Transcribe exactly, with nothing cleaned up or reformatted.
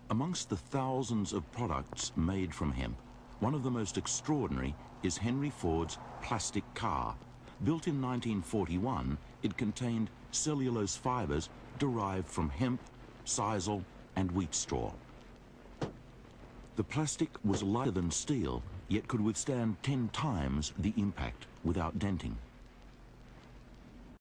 Amongst the thousands of products made from hemp, one of the most extraordinary is Henry Ford's plastic car. Built in nineteen forty-one, it contained cellulose fibers derived from hemp, sisal, and wheat straw. The plastic was lighter than steel, yet could withstand ten times the impact without denting.